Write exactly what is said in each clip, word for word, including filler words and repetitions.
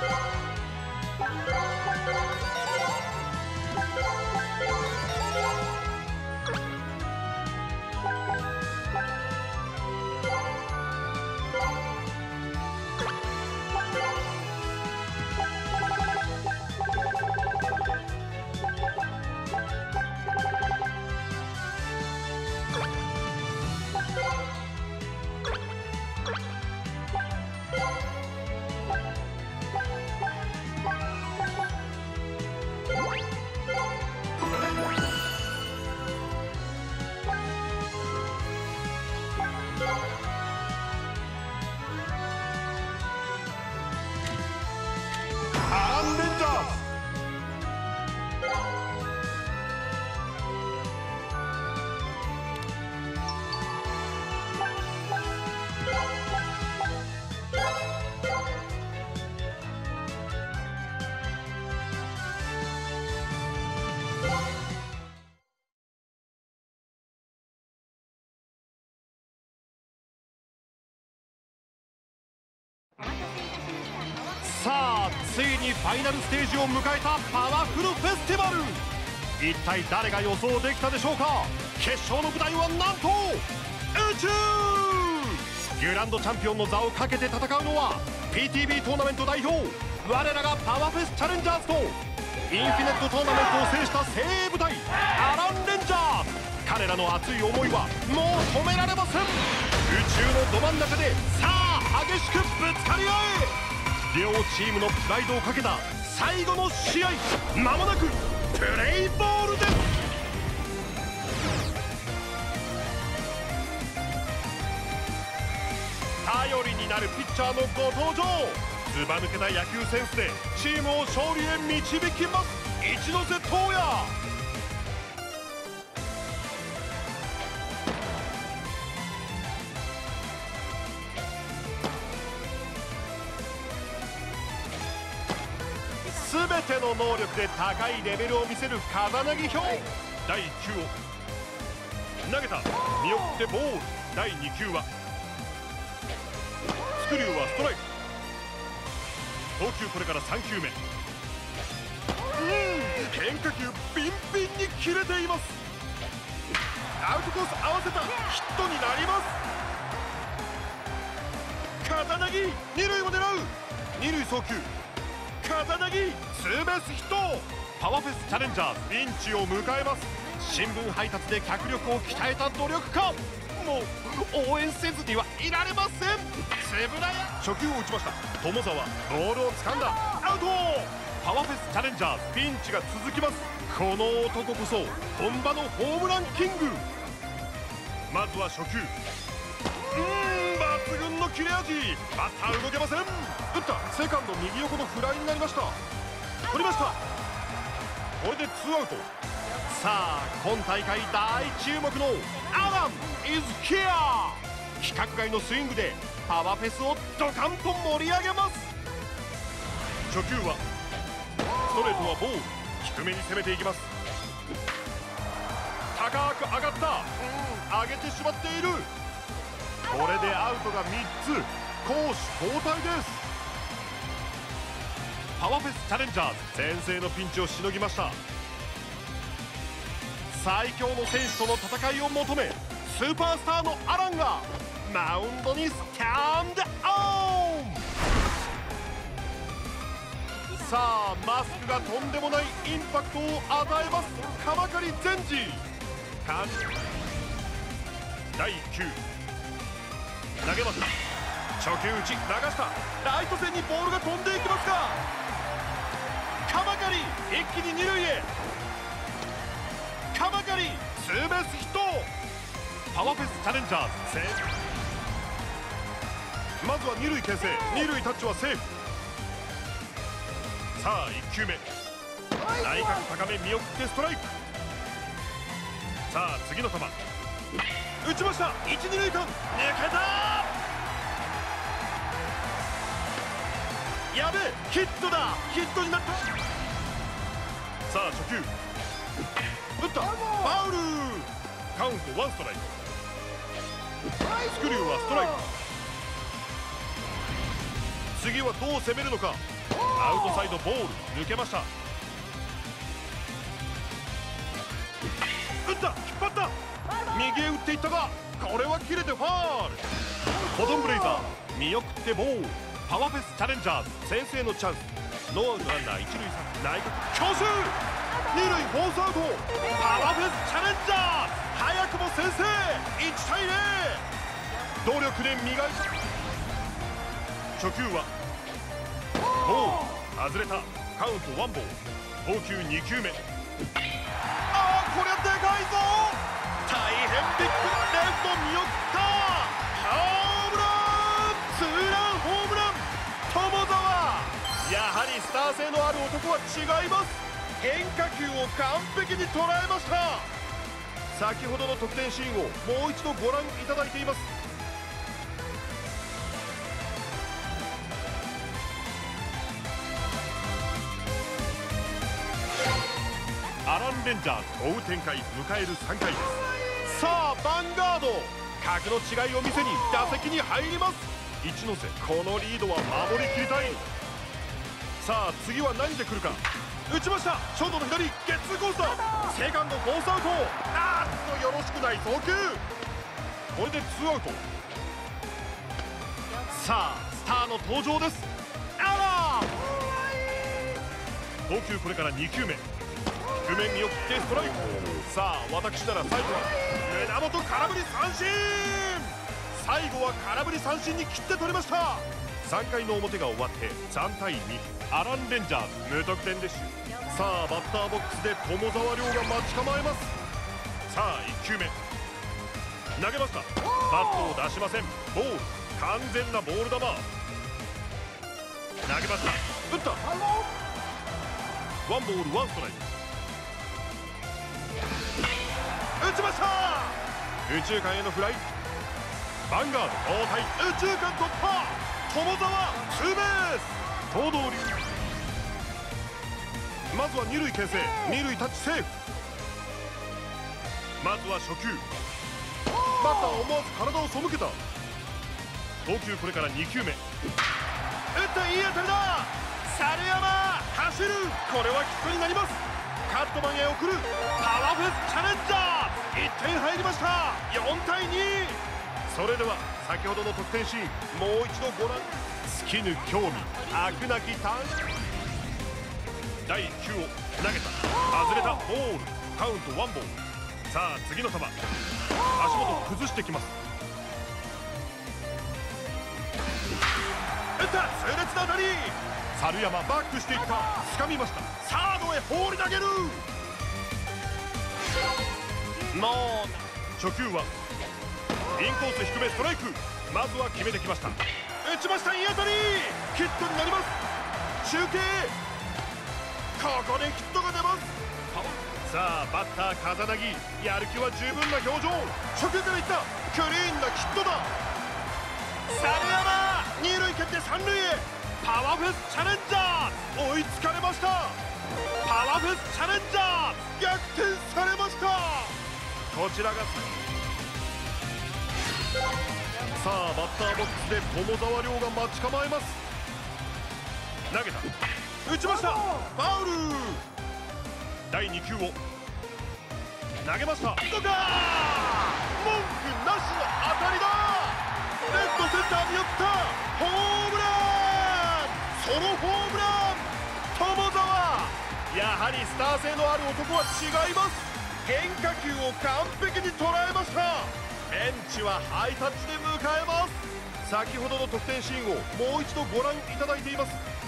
さあついにファイナルステージを迎えたパワフルフェスティバル。一体誰が予想できたでしょうか。決勝の舞台はなんと宇宙。グランドチャンピオンの座をかけて戦うのは ピーティービー トーナメント代表我らがパワフェスチャレンジャーズとインフィネットトーナメントを制した精鋭部隊アランレンジャーズ。彼らの熱い思いはもう止められません。宇宙のど真ん中でさあ激しくぶつかり合え。両チームのプライドをかけた最後の試合、まもなくプレイボールです。頼りになるピッチャーのご登場。ずば抜けた野球センスでチームを勝利へ導きます。一ノ瀬斗也。すべての能力で高いレベルを見せる風なぎひょう。だいいっ球を投げた。見送ってボール。だいに球はスクリューはストライク。投球これからさん球目。うん変化球ビンビンに切れています。アウトコース合わせたヒットになります。風なぎ二塁を狙う。二塁送球風なぎツーベースヒット。パワフェスチャレンジャーズピンチを迎えます。新聞配達で脚力を鍛えた努力家。もう応援せずにはいられません。円谷初球を打ちました。友澤ボールを掴んだ。アウト。パワフェスチャレンジャーズピンチが続きます。この男こそ本場のホームランキング。まずは初球。うーん抜群の切れ味。バッター動けません。打ったセカンド右横のフライになりました。取りました。これでツーアウト。さあ今大会大注目のアラン is here。 規格外のスイングでパワフェスをドカンと盛り上げます。初球はストレートはボール。低めに攻めていきます。高く上がった。うん上げてしまっている。これでアウトがみっつ。攻守交代です。パワフェスチャレンジャーズ先制のピンチをしのぎました。最強の選手との戦いを求めスーパースターのアランがマウンドにスタンドオン。さあマスクがとんでもないインパクトを与えます。鎌刈善治。だいいっ球投げました。初球打ち流した。ライト線にボールが飛んでいきますが鎌刈一気に二塁へ。鎌刈ツーベースヒット。パワフェスチャレンジャーズセーフ。まずは二塁牽制。二塁タッチはセーフ。さあいっ球目内角高め見送ってストライク。さあ次の球打ちました。一二塁間抜けた。やべえヒットだ。ヒットになった。さあ初球打った。ファウル。カウントワンストライク。スクリューはストライク。次はどう攻めるのか。 アウトサイドボール抜けました。打った、引っ張った、右へ打っていったがこれは切れてファール。ボトンブレイザー見送ってボール。パワーフェスチャレンジャーズ先制のチャンス。ノーアウトランナー一塁三内角強襲、二塁フォースアウト。パワーフェスチャレンジャーズ早くも先制。いちたいゼロ、努力で磨いた。初球はボール外れた。カウントワンボール。投球にきゅうめ。ああこりゃでかいぞ。大変ビッグ。レフト見送った。ホームラン、ツーランホームラン。友澤、やはりスター性のある男は違います。変化球を完璧に捉えました。先ほどの得点シーンをもう一度ご覧いただいています。アラン・レンジャーズ追う展開、迎えるさんかいです。さあヴァンガード、格の違いを見せに打席に入ります。一ノ瀬、このリードは守りきりたい。さあ次は何で来るか。打ちました。ショートの左ゲッツーコースだ。セカンドフォースアウト。あーっとよろしくない送球。これでツーアウト。さあスターの登場です。あら投球これからにきゅうめ。低め見送ってストライク。さあ私なら最後は胸元空振り三振。最後は空振り三振に切って取りました。さんかいの表が終わってさんたいに。アラン・レンジャーズ無得点でしゅ。さあバッターボックスで友澤亮が待ち構えます。さあいっきゅうめ投げました。バットを出しません。ボール、完全なボール球。投げました。打った。ワンボールワンストライク。打ちました。右中間へのフライ。ヴァンガード交代。右中間突破。友澤ツーベース。東堂流。まずは二塁牽制、二塁タッチセーフ。まずは初球。バッター思わず体を背けた。投球これからにきゅうめ。打ったいい当たりだ。猿山走る。これはヒットになります。カットマンへ送る。パワーフェスチャレンジャーズいってん入りました。よんたいに。それでは先ほどの得点シーンもう一度ご覧。尽きぬ興味、飽くなきターン。だいいっ球を投げた。外れた。ボール、カウントワンボール。さあ次の球、足元崩してきます。打った。痛烈な当たり。猿山バックしていった。掴みました。サードへ放り投げる。もう初球はインコース低めストライク。まずは決めてきました。打ちました。いい当たり。ヒットになります。中継。ここでヒットが出ます。さあバッター風凪、やる気は十分な表情。初球からいった。クリーンなヒットだ。猿山二塁蹴って三塁へ。パワーフェスチャレンジャーズ追いつかれました。パワーフェスチャレンジャーズ逆転されました。こちらがさあバッターボックスで友澤亮が待ち構えます。投げた。打ちました。ファウル。だいに球を投げました。どうか。文句なしの当たりだ。レフトセンターに寄ったホームラン。ソロホームラン。友澤、やはりスター性のある男は違います。変化球を完璧に捉えました。ベンチはハイタッチで迎えます。先ほどの得点シーンをもう一度ご覧いただいています。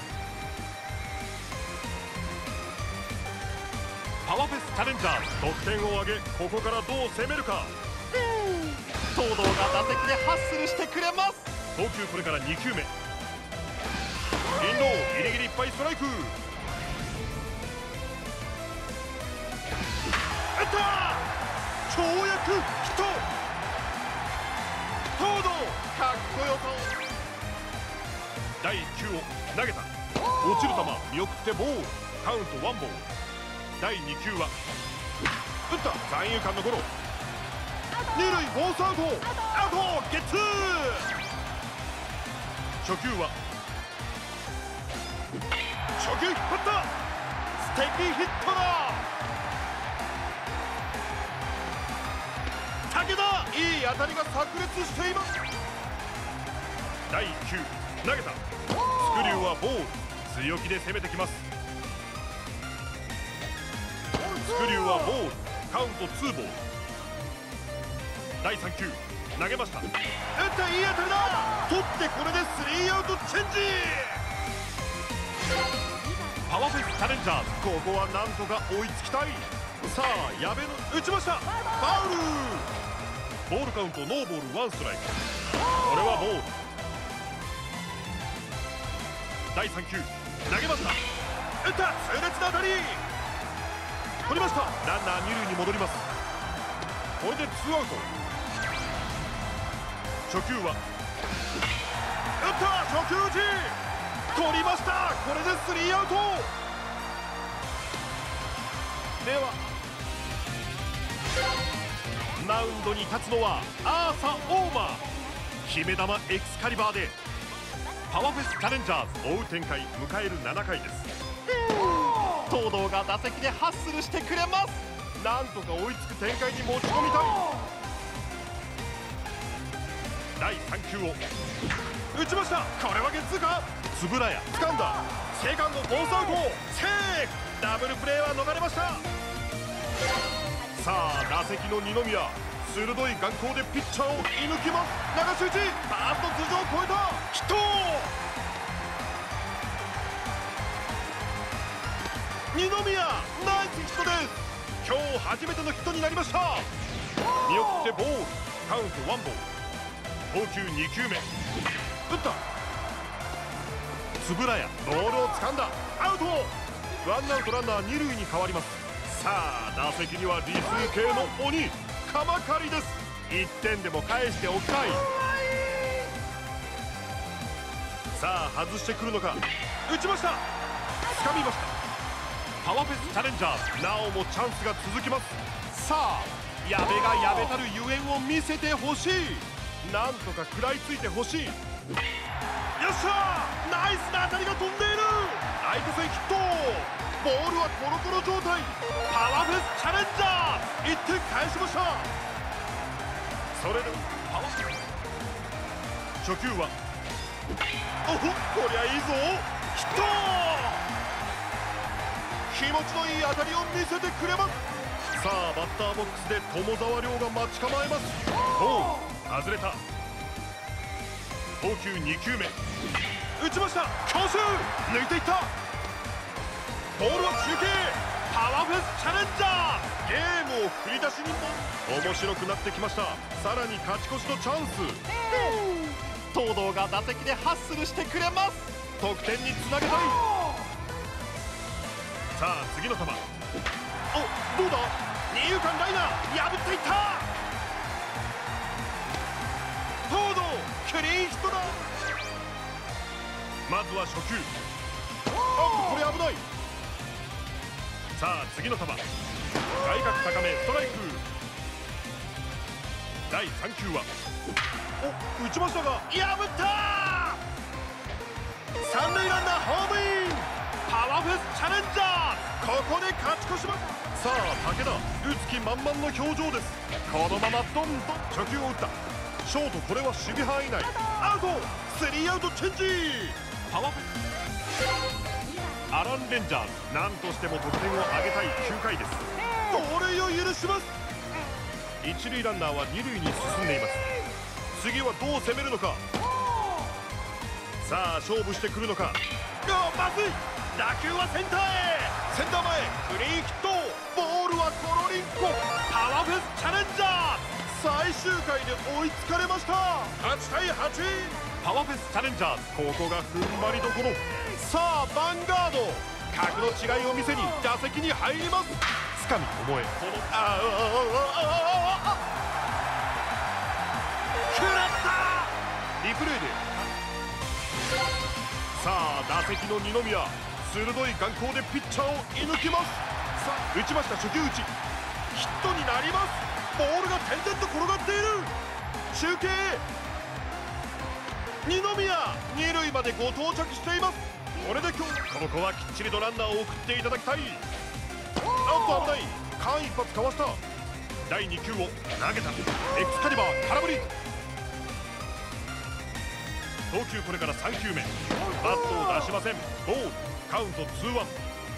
パワーフェスチャレンジャーズ得点を挙げ、ここからどう攻めるか。東堂が打席でハッスルしてくれます。投球これからに球目。インローギリギリいっぱいストライク。打った。跳躍ヒット。東堂かっこよさ。だいいっ球を投げた。落ちる球見送ってボール。カウントワンボール。だいに球は打った。三遊間のゴロ。二塁フォースアウト。アウトゲッツー。初球は初球引っ張った。素敵ヒットだ。武田、いい当たりが炸裂しています。だいいっ球投げた。スクリューはボール。強気で攻めてきます。スクリューはボール。カウントツーボール。だいさん球投げました。打った、いい当たりだ。取ってこれでスリーアウトチェンジ。パワフェスチャレンジャーズ、ここはなんとか追いつきたい。さあ矢部の打ちました。ファウル。ボールカウントノーボールワンストライク。これはボール。だいさん球投げました。打った、痛烈な当たり。取りました。ランナー二塁に戻ります。これでツーアウト。初球は打った、初球打ち。取りました。これでスリーアウト。ではマウンドに立つのはアーサー・オーマー。決め球エクスカリバーでパワフェスチャレンジャーズ追う展開。迎えるななかいです。東堂が打席でハッスルしてくれます。なんとか追いつく展開に持ち込みたい。だいさん球を打ちました。これはゲッツーか。円谷掴んだ。セカンドフォースアウト。セーフ。ダブルプレーは逃れました。さあ打席の二宮、鋭い眼光でピッチャーを射抜きます。流し打ち。ファースト頭上を越えた。ヒット。二宮ナイスヒットです。今日初めてのヒットになりました。見送ってボール。カウントワンボール。投球に球目。打った。円谷ボールを掴んだ。アウト。ワンアウトランナー二塁に変わります。さあ打席には理数系の鬼鎌刈です。いってんでも返しておきたい。さあ外してくるのか。打ちました。掴みました。パワフェスチャレンジャーズ、なおもチャンスが続きます。さあ矢部が矢部たるゆえんを見せてほしい。なんとか食らいついてほしい。よっしゃー、ナイスな当たりが飛んでいる。ライト線ヒット。ボールはコロコロ状態。パワフェスチャレンジャー、いってん返しました。それでもパワフェス初球はおほ、こりゃいいぞ。ヒット。気持ちのいい当たりを見せてくれます。さあバッターボックスで友沢亮が待ち構えます。おお、外れた。投球に球目。打ちました。強襲。抜いていった。ボールは中継。パワフェスチャレンジャー、ゲームを振り出しにも面白くなってきました。さらに勝ち越しのチャンス。東堂が打席でハッスルしてくれます。得点につなげたい。さあ次の球。お、どうだ。二遊間ライナー破っていった。東堂クリーンヒットだ。まずは初球。あ、これ危ない。さあ次の球。外角高めストライク。だいさん球はお、打ちましたが破った。三塁ランナーホームイン。パワフェスチャレンジャー、ここで勝ち越します。さあ武田打つ気満々の表情です。このままどんどん初球を打った。ショートこれは守備範囲内。アウト。スリーアウトチェンジ。パワフェアラン・レンジャーズ、なんとしても得点を挙げたいきゅうかいです。盗塁を許します。一塁ランナーは二塁に進んでいます。次はどう攻めるのか。さあ勝負してくるのか。あ、まずい。打球はセンターへ。センター前クリーンヒット。ボールはコロリンコ。パワフェスチャレンジャー、最終回で追いつかれました。はちたいはち。パワフェスチャレンジャーズ、ここが踏ん張りどころ。さあヴァンガード、格の違いを見せに打席に入ります。つかみともえ、このあああああ食らった。リプレイでさあ打席の二宮、鋭い眼光でピッチャーを射抜きます。さあ打ちました。初球打ちヒットになります。ボールが点々と転がっている。中継二宮二塁までご到着しています。 これで今日ここはきっちりとランナーを送っていただきたい。なんと危ない。間一髪かわした。だいに球を投げた。エクスカリバー空振り。投球これからさん球目。バットを出しません。ボールカウントツーワン。よ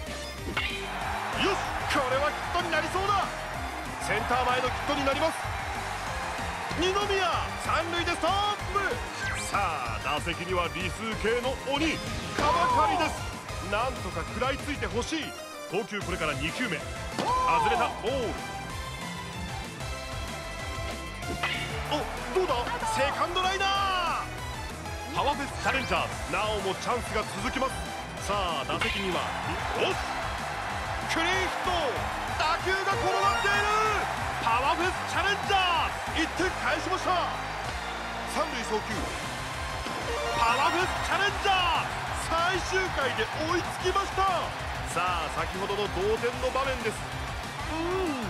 し、これはヒットになりそうだ。センター前のヒットになります。二宮三塁でストップ。さあ打席には理数系の鬼カバカリです。なんとか食らいついてほしい。投球これからに球目。外れた。ボール。お、どうだ。セカンドライナー。パワフェスチャレンジャーズ、なおもチャンスが続きます。さあ打席にはおっクリーンヒット。打球が転がっている。パワフェスチャレンジャーズいってん返しました。三塁送球。パワフェスチャレンジャー最終回で追いつきました。さあ先ほどの同点の場面です。うん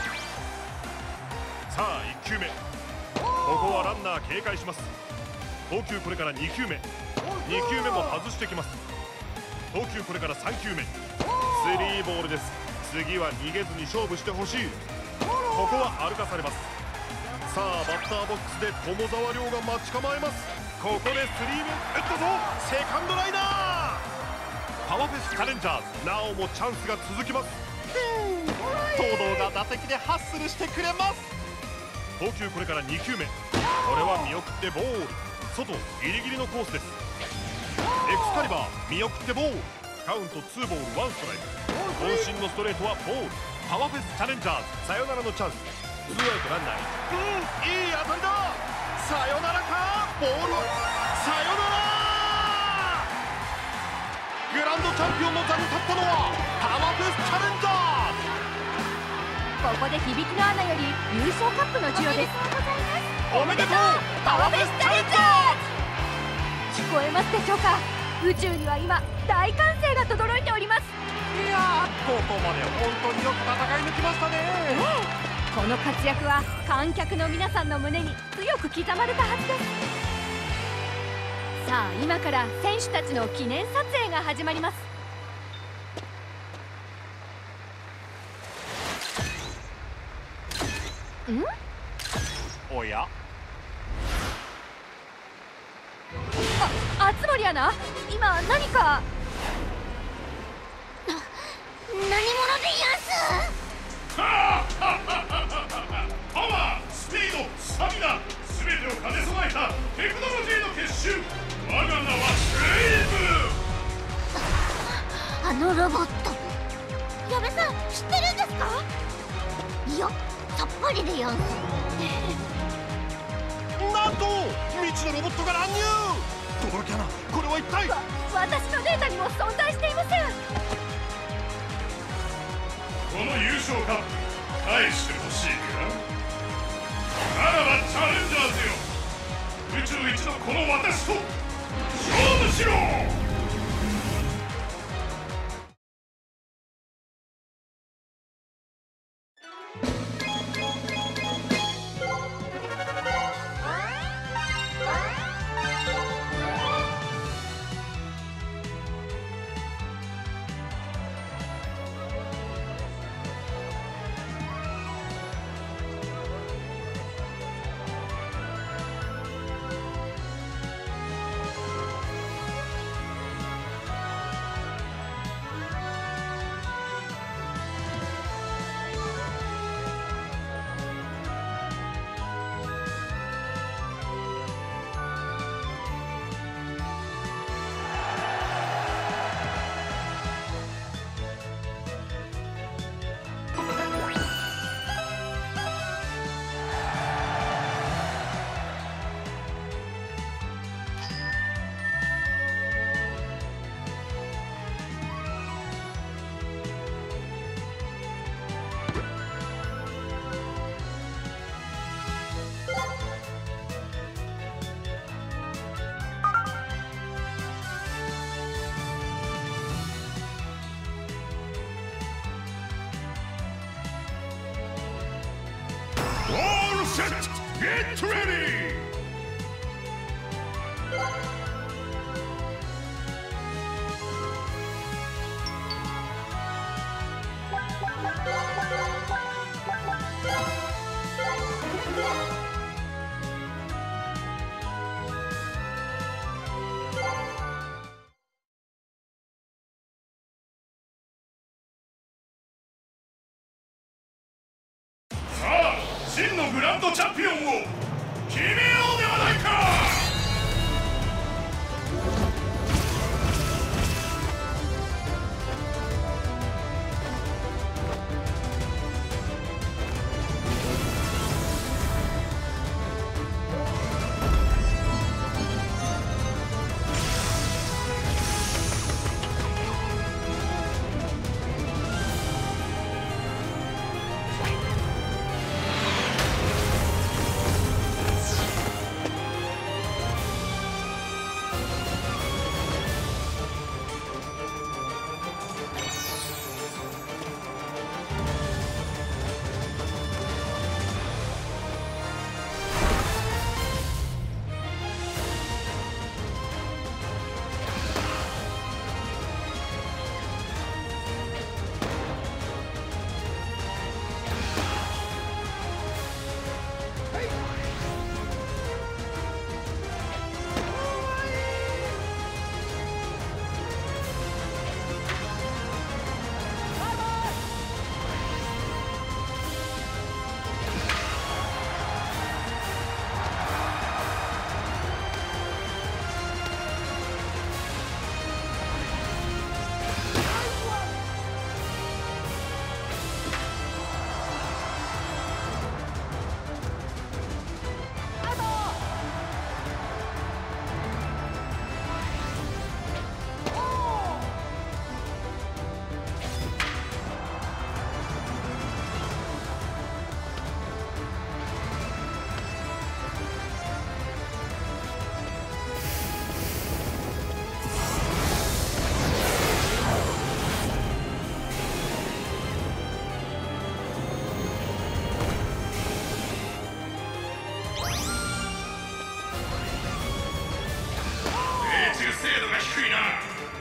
さあいち球目。ここはランナー警戒します。投球これからに球目。に球目も外してきます。投球これからさん球目。スリーボールです。次は逃げずに勝負してほしい。ここは歩かされます。さあバッターボックスで友沢亮が待ち構えます。ここでスリー目打ったぞ。セカンドライナー。パワフェスチャレンジャーズ、なおもチャンスが続きます。東堂が打席でハッスルしてくれます。投球これからに球目。これは見送ってボール。外ギリギリのコースです。エクスカリバー見送ってボール。カウントツーボールワンストライク。渾身のストレートはボール。パワフェスチャレンジャーズ、サヨナラのチャンス。ツーアウトランナーに。うん、いい当たりだ。サヨナラか。ボールはサヨナラ。グランドチャンピオンの座に立ったのはパワフェスチャレンジャーズ。 ここで響きのアナより優勝カップの授与です。 おめでとうパワフェスチャレンジャーズ。 聞こえますでしょうか。宇宙には今大歓声が轟いております。 いやー、ここまで本当によく戦い抜きましたね。 この活躍は観客の皆さんの胸に強く刻まれたはずです。さあ今から選手たちの記念撮影が始まります。ん？ おや？ あ、熱森アナ、今何か。 何者でやんす。 パワー、スピード、スタミナ、すべてを兼ね備えたテクノロジーの結集。我が名はレイブ。 あのロボット、矢部さん知ってるんですか。いや、さっぱりでやんす。 なんと未知のロボットが乱入。驚きだな。これは一体。 わ、私のデータにも存在していません。 この優勝カップ返してほしいか。ならばチャレンジャーズよ、宇宙一のこの私と勝負しろ。All set! Get ready! こチャンピオンを決めようではないか。精度が低いな。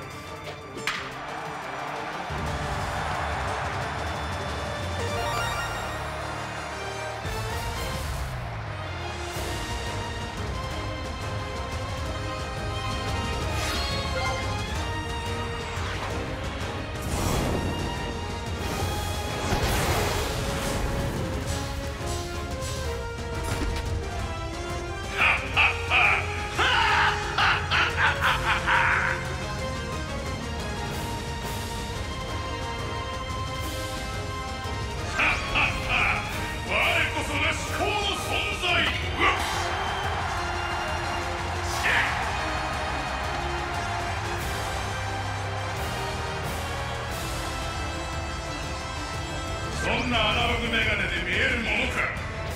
そんなアナログメガネで見えるものか。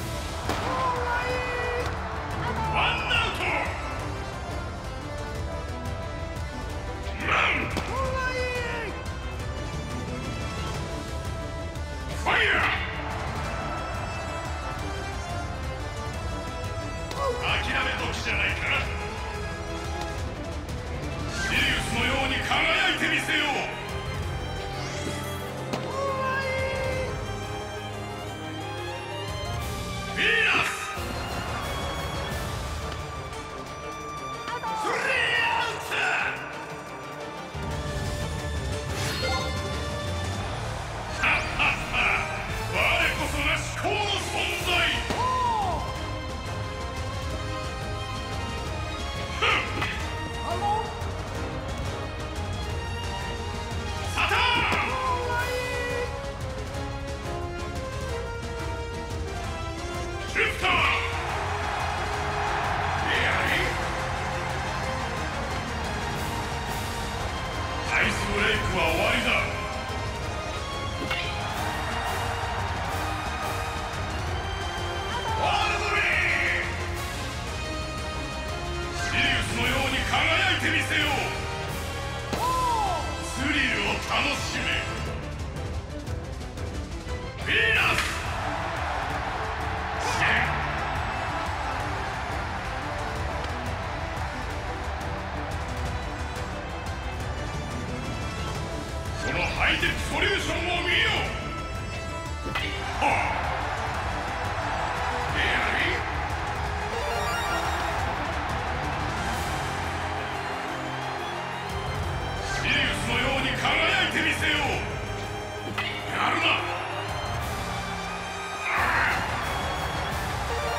ワンアウト。ランファイヤー。諦め時じゃないか。シリウスのように輝いてみせよう。アイスブレイクは終わりだ。ワールドリー。シリウスのように輝いてみせよう。スリルを楽しめ。ヴィーナス。このハイテクソリューションを見よう。はあ。シリウスのように輝いてみせよう。やるな。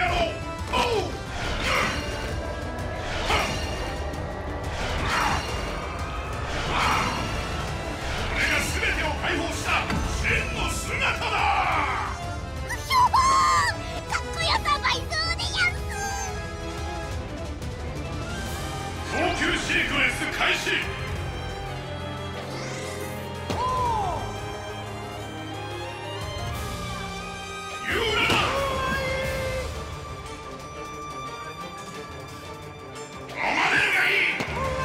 ろう。おう。これが全てを解放した真の姿だ。 うひょほー、かっこよさ倍増でやんす。 投球シークエンス開始。ユーラだ。止まれるがいい。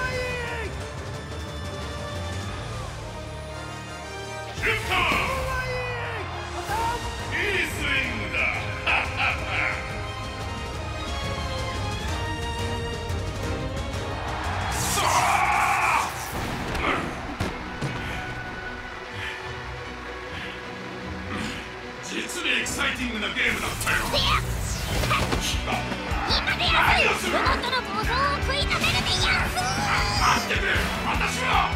シュッター。いいスイングだ。ハッハッハ。実にエキサイティングなゲームだったよ。 今でやるロボットの暴走を食い止めるでやんす。 待ってくれ、私は